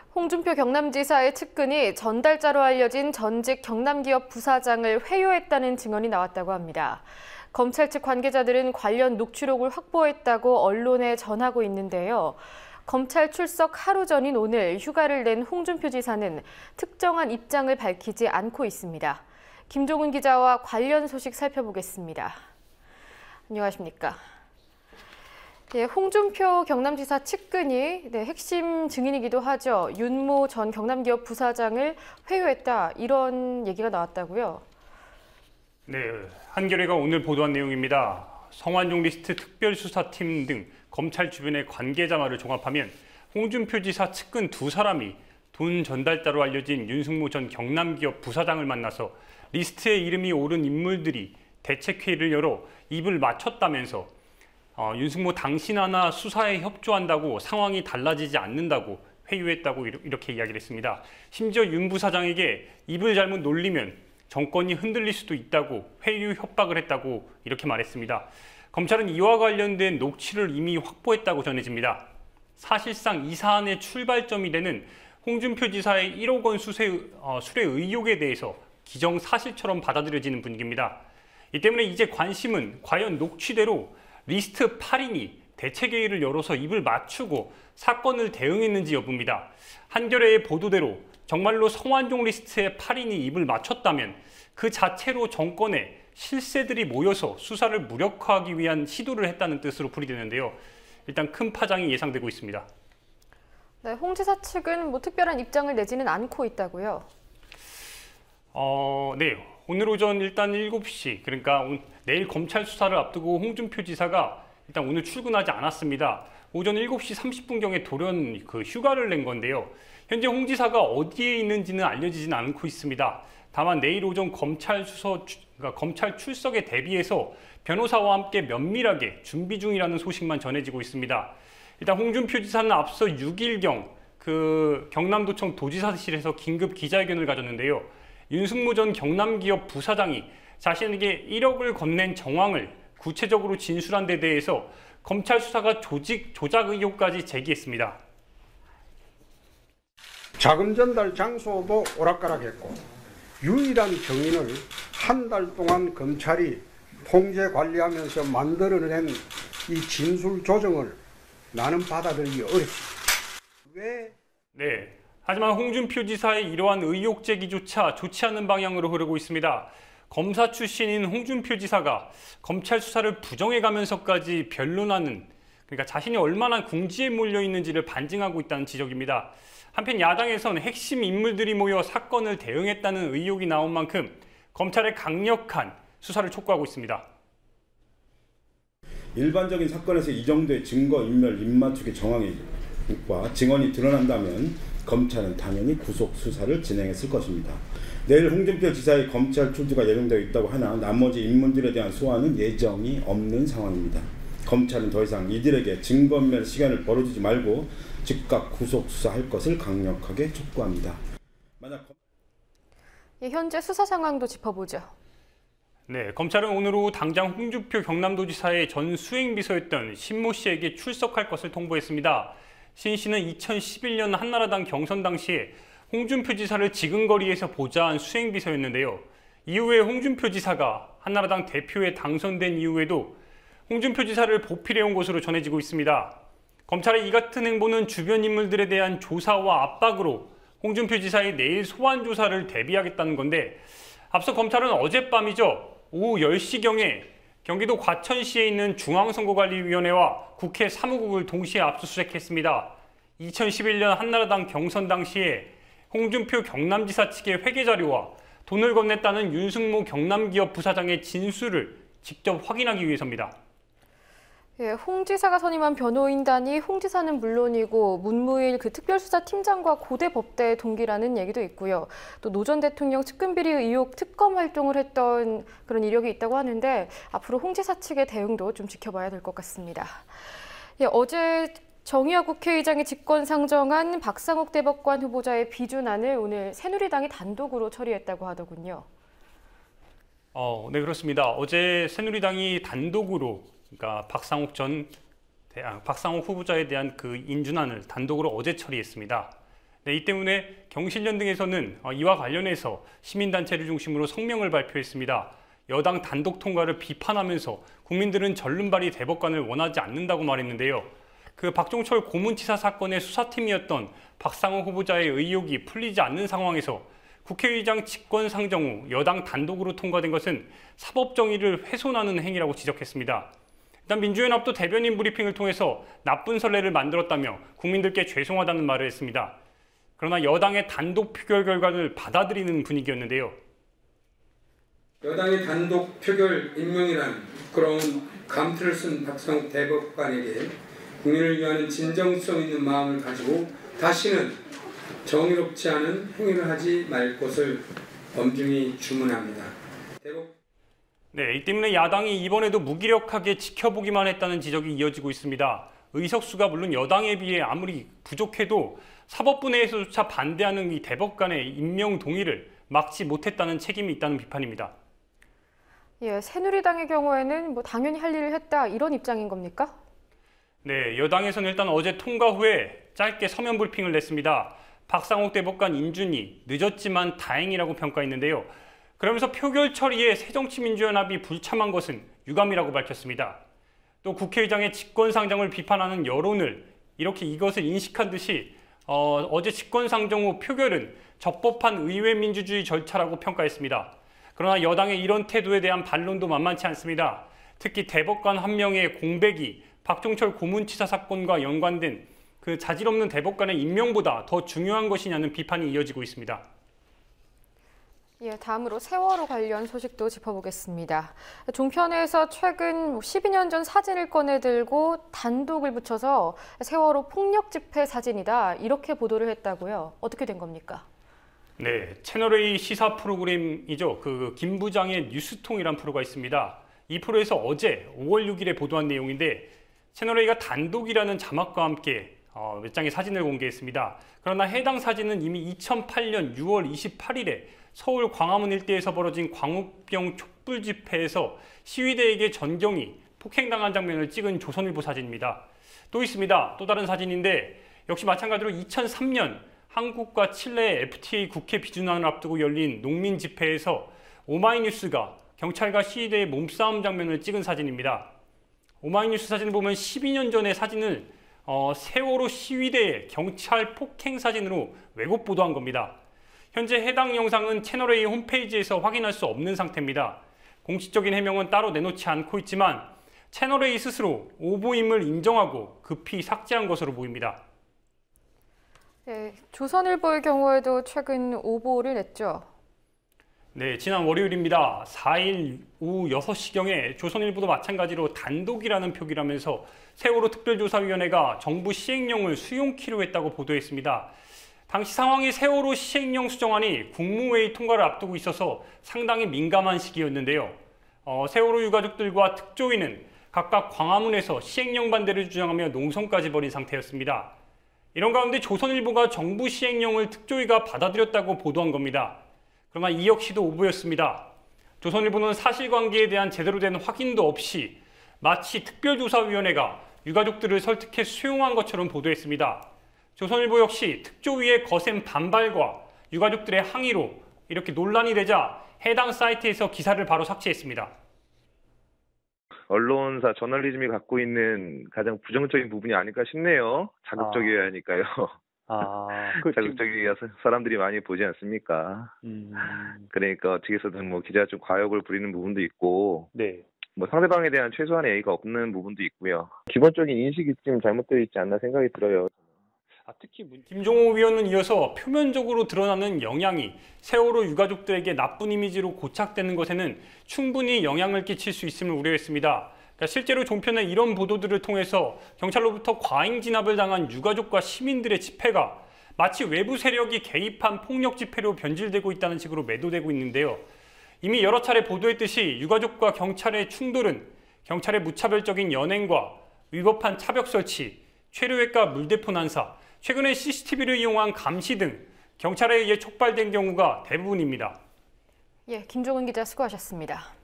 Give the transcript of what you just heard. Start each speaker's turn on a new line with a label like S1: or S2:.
S1: 홍준표 경남지사의 측근이 전달자로 알려진 전직 경남기업 부사장을 회유했다는 증언이 나왔다고 합니다. 검찰 측 관계자들은 관련 녹취록을 확보했다고 언론에 전하고 있는데요. 검찰 출석 하루 전인 오늘 휴가를 낸 홍준표 지사는 특정한 입장을 밝히지 않고 있습니다. 김종훈 기자와 관련 소식 살펴보겠습니다. 안녕하십니까. 홍준표 경남지사 측근이 핵심 증인이기도 하죠. 윤모 전 경남기업 부사장을 회유했다, 이런 얘기가 나왔다고요?
S2: 네, 한겨레가 오늘 보도한 내용입니다. 성완종 리스트 특별수사팀 등 검찰 주변의 관계자 말을 종합하면 홍준표 지사 측근 두 사람이 돈 전달자로 알려진 윤승모 전 경남기업 부사장을 만나서 리스트에 이름이 오른 인물들이 대책회의를 열어 입을 맞췄다면서 윤승모 당신 하나 수사에 협조한다고 상황이 달라지지 않는다고 회유했다고 이렇게 이야기를 했습니다. 심지어 윤 부사장에게 입을 잘못 놀리면 정권이 흔들릴 수도 있다고 회유 협박을 했다고 이렇게 말했습니다. 검찰은 이와 관련된 녹취를 이미 확보했다고 전해집니다. 사실상 이 사안의 출발점이 되는 홍준표 지사의 1억 원 수뢰 의혹에 대해서 기정사실처럼 받아들여지는 분위기입니다. 이 때문에 이제 관심은 과연 녹취대로 리스트 8인이 대책회의를 열어서 입을 맞추고 사건을 대응했는지 여부입니다. 한겨레의 보도대로 정말로 성완종 리스트의 8인이 입을 맞췄다면 그 자체로 정권에 실세들이 모여서 수사를 무력화하기 위한 시도를 했다는 뜻으로 풀이되는데요. 일단 큰 파장이 예상되고 있습니다.
S1: 네, 홍 지사 측은 특별한 입장을 내지는 않고 있다고요?
S2: 네. 오늘 오전 일단 7시, 그러니까 내일 검찰 수사를 앞두고 홍준표 지사가 일단 오늘 출근하지 않았습니다. 오전 7시 30분경에 돌연 휴가를 낸 건데요. 현재 홍 지사가 어디에 있는지는 알려지진 않고 있습니다. 다만 내일 오전 검찰 출석에 대비해서 변호사와 함께 면밀하게 준비 중이라는 소식만 전해지고 있습니다. 일단 홍준표 지사는 앞서 6일경 경남도청 도지사실에서 긴급 기자회견을 가졌는데요. 윤승모 전 경남기업 부사장이 자신에게 1억을 건넨 정황을 구체적으로 진술한 데 대해서 검찰 수사가 조작 의혹까지 제기했습니다.
S3: 자금 전달 장소도 오락가락했고 유일한 증인을 한 달 동안 검찰이 통제 관리하면서 만들어낸 이 진술 조정을 나는 받아들이기 어렵습니다. 왜?
S2: 네. 하지만 홍준표 지사의 이러한 의혹 제기조차 좋지 않은 방향으로 흐르고 있습니다. 검사 출신인 홍준표 지사가 검찰 수사를 부정해가면서까지 변론하는, 그러니까 자신이 얼마나 궁지에 몰려 있는지를 반증하고 있다는 지적입니다. 한편 야당에서는 핵심 인물들이 모여 사건을 대응했다는 의혹이 나온 만큼 검찰의 강력한 수사를 촉구하고 있습니다.
S4: 일반적인 사건에서 이 정도의 증거인멸, 입맞추기 정황과 증언이 드러난다면 검찰은 당연히 구속 수사를 진행했을 것입니다. 내일 홍준표 지사의 검찰 출두가 예정되어 있다고 하나 나머지 인물들에 대한 소환은 예정이 없는 상황입니다. 검찰은 더 이상 이들에게 증거인멸 시간을 벌어주지 말고 즉각 구속 수사할 것을 강력하게 촉구합니다.
S1: 현재 수사 상황도 짚어보죠.
S2: 네, 검찰은 오늘 오후 당장 홍준표 경남도지사의 전 수행비서였던 신모 씨에게 출석할 것을 통보했습니다. 신 씨는 2011년 한나라당 경선 당시에 홍준표 지사를 지근거리에서 보좌한 수행비서였는데요. 이후에 홍준표 지사가 한나라당 대표에 당선된 이후에도 홍준표 지사를 보필해온 것으로 전해지고 있습니다. 검찰의 이 같은 행보는 주변 인물들에 대한 조사와 압박으로 홍준표 지사의 내일 소환 조사를 대비하겠다는 건데, 앞서 검찰은 어젯밤이죠. 오후 10시경에 경기도 과천시에 있는 중앙선거관리위원회와 국회 사무국을 동시에 압수수색했습니다. 2011년 한나라당 경선 당시에 홍준표 경남지사 측의 회계자료와 돈을 건넸다는 윤승모 경남기업 부사장의 진술을 직접 확인하기 위해서입니다.
S1: 홍 지사가 선임한 변호인단이 홍 지사는 물론이고 문무일 특별수사팀장과 고대 법대 동기라는 얘기도 있고요. 또 노 전 대통령 측근 비리 의혹 특검 활동을 했던 그런 이력이 있다고 하는데 앞으로 홍 지사 측의 대응도 좀 지켜봐야 될 것 같습니다. 어제 정의화 국회의장이 직권 상정한 박상욱 대법관 후보자의 비준안을 오늘 새누리당이 단독으로 처리했다고 하더군요.
S2: 네, 그렇습니다. 어제 새누리당이 단독으로, 그러니까 박상욱 후보자에 대한 인준안을 단독으로 어제 처리했습니다. 네, 이 때문에 경실련 등에서는 이와 관련해서 시민단체를 중심으로 성명을 발표했습니다. 여당 단독 통과를 비판하면서 국민들은 전륜발이 대법관을 원하지 않는다고 말했는데요. 그 박종철 고문치사 사건의 수사팀이었던 박상호 후보자의 의혹이 풀리지 않는 상황에서 국회의장 직권상정 후 여당 단독으로 통과된 것은 사법정의를 훼손하는 행위라고 지적했습니다. 일단 민주연합도 대변인 브리핑을 통해서 나쁜 선례를 만들었다며 국민들께 죄송하다는 말을 했습니다. 그러나 여당의 단독 표결 결과를 받아들이는 분위기였는데요.
S5: 여당의 단독 표결 임명이란 부끄러운 감투를 쓴 박상욱 대법관에게 국민을 위하는 진정성 있는 마음을 가지고 다시는 정의롭지 않은 행위를 하지 말 것을 엄중히 주문합니다.
S2: 네, 이 때문에 야당이 이번에도 무기력하게 지켜보기만 했다는 지적이 이어지고 있습니다. 의석수가 물론 여당에 비해 아무리 부족해도 사법부 내에서조차 반대하는 이 대법관의 임명 동의를 막지 못했다는 책임이 있다는 비판입니다.
S1: 예, 새누리당의 경우에는 당연히 할 일을 했다 이런 입장인 겁니까?
S2: 네, 여당에서는 일단 어제 통과 후에 짧게 서면 브리핑을 냈습니다. 박상욱 대법관 인준이 늦었지만 다행이라고 평가했는데요. 그러면서 표결 처리에 새정치민주연합이 불참한 것은 유감이라고 밝혔습니다. 또 국회의장의 직권상정을 비판하는 여론을 이렇게 이것을 인식한 듯이 어제 직권상정 후 표결은 적법한 의회 민주주의 절차라고 평가했습니다. 그러나 여당의 이런 태도에 대한 반론도 만만치 않습니다. 특히 대법관 한 명의 공백이 박종철 고문치사 사건과 연관된 그 자질 없는 대법관의 임명보다 더 중요한 것이냐는 비판이 이어지고 있습니다.
S1: 예, 다음으로 세월호 관련 소식도 짚어보겠습니다. 종편에서 최근 12년 전 사진을 꺼내들고 단독을 붙여서 세월호 폭력 집회 사진이다 이렇게 보도를 했다고요. 어떻게 된 겁니까?
S2: 네, 채널A 시사 프로그램이죠. 그 김 부장의 뉴스통이란 프로가 있습니다. 이 프로에서 어제 5월 6일에 보도한 내용인데 채널A가 단독이라는 자막과 함께 몇 장의 사진을 공개했습니다. 그러나 해당 사진은 이미 2008년 6월 28일에 서울 광화문 일대에서 벌어진 광우병 촛불 집회에서 시위대에게 전경이 폭행당한 장면을 찍은 조선일보 사진입니다. 또 있습니다. 또 다른 사진인데 역시 마찬가지로 2003년 한국과 칠레의 FTA 국회 비준안을 앞두고 열린 농민 집회에서 오마이뉴스가 경찰과 시위대의 몸싸움 장면을 찍은 사진입니다. 오마이뉴스 사진을 보면 12년 전의 사진을 세월호 시위대의 경찰 폭행 사진으로 왜곡 보도한 겁니다. 현재 해당 영상은 채널A 홈페이지에서 확인할 수 없는 상태입니다. 공식적인 해명은 따로 내놓지 않고 있지만 채널A 스스로 오보임을 인정하고 급히 삭제한 것으로 보입니다.
S1: 네, 조선일보의 경우에도 최근 오보를 냈죠.
S2: 네, 지난 월요일입니다. 4일 오후 6시경에 조선일보도 마찬가지로 단독이라는 표기를 하면서 세월호 특별조사위원회가 정부 시행령을 수용키로 했다고 보도했습니다. 당시 상황이 세월호 시행령 수정안이 국무회의 통과를 앞두고 있어서 상당히 민감한 시기였는데요. 세월호 유가족들과 특조위는 각각 광화문에서 시행령 반대를 주장하며 농성까지 벌인 상태였습니다. 이런 가운데 조선일보가 정부 시행령을 특조위가 받아들였다고 보도한 겁니다. 그러나 이 역시도 오보였습니다. 조선일보는 사실관계에 대한 제대로 된 확인도 없이 마치 특별조사위원회가 유가족들을 설득해 수용한 것처럼 보도했습니다. 조선일보 역시 특조위의 거센 반발과 유가족들의 항의로 이렇게 논란이 되자 해당 사이트에서 기사를 바로 삭제했습니다.
S6: 언론사, 저널리즘이 갖고 있는 가장 부정적인 부분이 아닐까 싶네요. 자극적이어야 하니까요. 자극적이어야 사람들이 많이 보지 않습니까? 그러니까 어떻게 해서든 기자가 좀 과욕을 부리는 부분도 있고,
S2: 네.
S6: 상대방에 대한 최소한의 예의가 없는 부분도 있고요. 기본적인 인식이 좀 잘못되어 있지 않나 생각이 들어요.
S2: 특히 김종호 위원은 이어서 표면적으로 드러나는 영향이 세월호 유가족들에게 나쁜 이미지로 고착되는 것에는 충분히 영향을 끼칠 수 있음을 우려했습니다. 그러니까 실제로 종편의 이런 보도들을 통해서 경찰로부터 과잉 진압을 당한 유가족과 시민들의 집회가 마치 외부 세력이 개입한 폭력 집회로 변질되고 있다는 식으로 매도되고 있는데요. 이미 여러 차례 보도했듯이 유가족과 경찰의 충돌은 경찰의 무차별적인 연행과 위법한 차벽 설치, 최루액과 물대포 난사, 최근에 CCTV를 이용한 감시 등 경찰에 의해 촉발된 경우가 대부분입니다.
S1: 예, 김종은 기자 수고하셨습니다.